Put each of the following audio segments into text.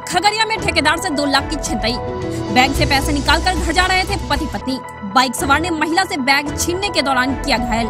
खगड़िया में ठेकेदार से 2 लाख की छिनतई। बैंक से पैसे निकालकर घर जा रहे थे पति पत्नी। बाइक सवार ने महिला से बैग छीनने के दौरान किया घायल।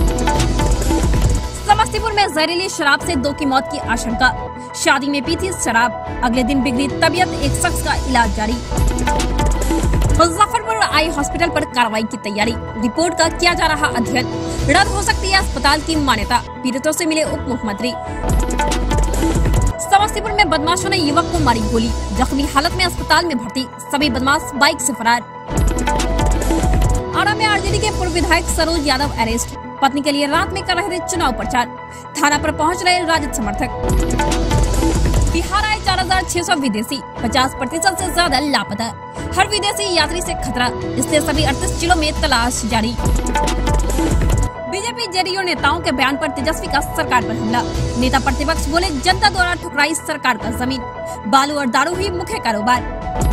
समस्तीपुर में जहरीली शराब से 2 की मौत की आशंका। शादी में पी थी शराब, अगले दिन बिगड़ी तबीयत, एक शख्स का इलाज जारी। मुजफ्फरपुर आई हॉस्पिटल पर कार्रवाई की तैयारी, रिपोर्ट का किया जा रहा अध्ययन। रद्द हो सकती है अस्पताल की मान्यता, पीड़ितों से मिले उप मुख्यमंत्री। समस्तीपुर में बदमाशों ने युवक को मारी गोली, जख्मी हालत में अस्पताल में भर्ती। सभी बदमाश बाइक से फरार। आरा में आरजेडी के पूर्व विधायक सरोज यादव अरेस्ट, पत्नी के लिए रात में कर रहे थे चुनाव प्रचार। थाना पर पहुंच रहे राजद समर्थक। बिहार आए 4600 विदेशी, 50% से ज्यादा लापता। हर विदेशी यात्री से खतरा, इसलिए सभी 38 जिलों में तलाश जारी। बीजेपी जेडीयू नेताओं के बयान पर तेजस्वी का सरकार पर हमला। नेता प्रतिपक्ष बोले, जनता द्वारा ठुकराई सरकार का जमीन। बालू और दारू ही मुख्य कारोबार।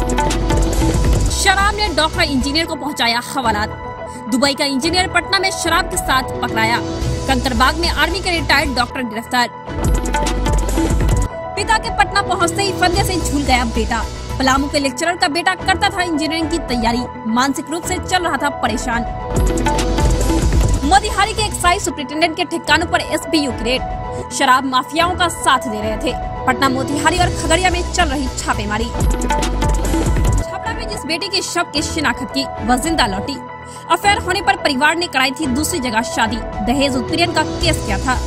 शराब ने डॉक्टर इंजीनियर को पहुंचाया हवालात। दुबई का इंजीनियर पटना में शराब के साथ पकड़ाया। कंकरबाग में आर्मी के रिटायर्ड डॉक्टर गिरफ्तार। पिता के पटना पहुंचते ही फंदे से झूल गया बेटा। पलामू के लेक्चरर का बेटा करता था इंजीनियरिंग की तैयारी, मानसिक रूप से चल रहा था परेशान। मोतिहारी के एक्साइज सुपरिटेंडेंट के ठिकानों पर एसपीयू की रेड। शराब माफियाओं का साथ दे रहे थे। पटना, मोतिहारी और खगड़िया में चल रही छापेमारी। छपरा में जिस बेटी के शव की शिनाख्त की, वह जिंदा लौटी। अफेयर होने पर परिवार ने कराई थी दूसरी जगह शादी। दहेज उत्पीड़न का केस किया था।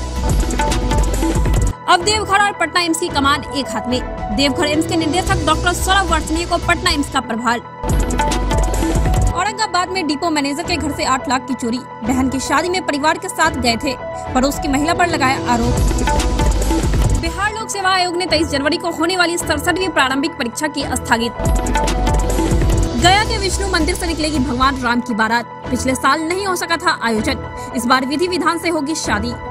अब देवघर और पटना एम्स की कमान एक हाथ में। देवघर एम्स के निदेशक डॉक्टर सौरभ वर्षनीय को पटना एम्स का प्रभार। औरंगाबाद में डिपो मैनेजर के घर से 8 लाख की चोरी। बहन की शादी में परिवार के साथ गए थे, पड़ोस की महिला पर लगाया आरोप। बिहार लोक सेवा आयोग ने 23 जनवरी को होने वाली 67वीं प्रारंभिक परीक्षा की स्थगित। गया के विष्णु मंदिर से निकलेगी भगवान राम की बारात। पिछले साल नहीं हो सका था आयोजन, इस बार विधि विधान से होगी शादी।